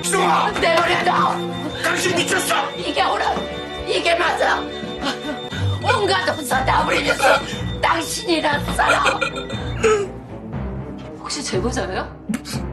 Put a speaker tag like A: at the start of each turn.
A: 수아!
B: 내버려둬!
A: 당신 미쳤어!
B: 이게 맞아! 온갖 혼사 다 부리면서 당신이란 사람!
C: 혹시 제보자예요?